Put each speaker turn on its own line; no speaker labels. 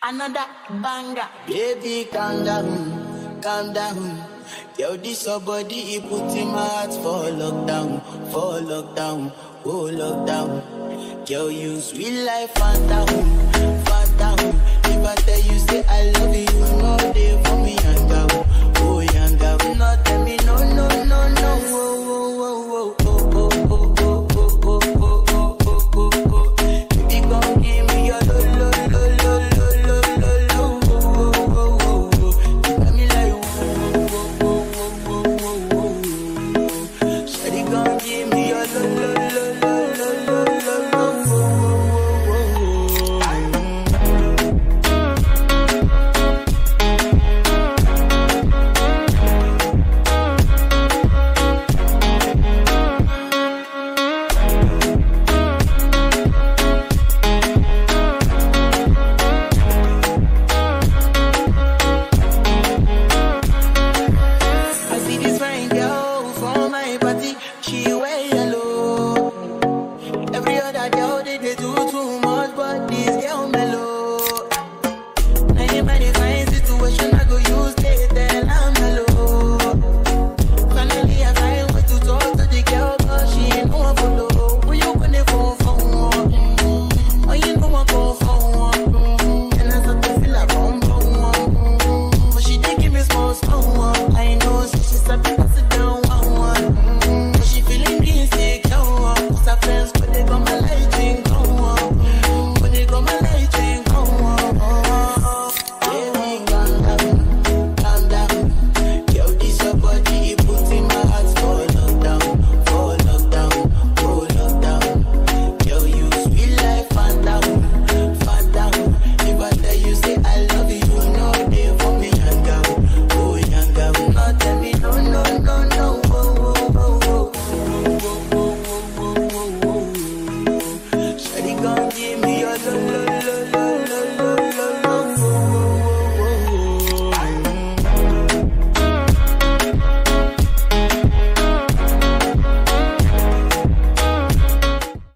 Another banger. Baby, calm down, calm down. Yo, this your body, he put in my heart for lockdown, oh lockdown. Yo, you sweet life, phantom, phantom. If I tell you, say I love you, you know they for me, yanga, oh yanga. No, tell me, no, no, no, no, oh, oh, oh, oh, oh, oh, oh, oh, oh, oh, oh, oh, oh, oh. Baby, come give me your lo, lo, lo, lo, lo, lo, lo, lo, oh, oh, oh, oh. You got me like, oh, oh, oh, oh, oh, oh, oh. Shawty, come give me your lo, lo, lo, lo, lo, lo, lo, lo, oh, oh, oh, oh. I see this fine girl for my party, she wear yellow. Every other girl they do too much, but this girl mellow. Now in my fine situation, I go use they tell I'm mellow. Finally I find way to talk to the girl, but she ain't no one follow. Who you gonna phone for? Oh, you know I go for and I start to feel like bum bum. But she did give me small small. I know so she's a bit sit down one. But she feeling insecure. Cause her friends but they got my lighting on. But they got my lighting on. Baby, calm down. Yo, this your body, you put in my heart for lockdown, oh lockdown. Yo, you sweet life, phantom, phantom. If I tell you, say I love you, you know they for me, yanga, oh yanga. No, tell me, no, no, no, no, oh, oh, oh, oh, oh, oh, oh, oh, oh, oh. Shawty, gon' give me your lo, lo, lo, lo.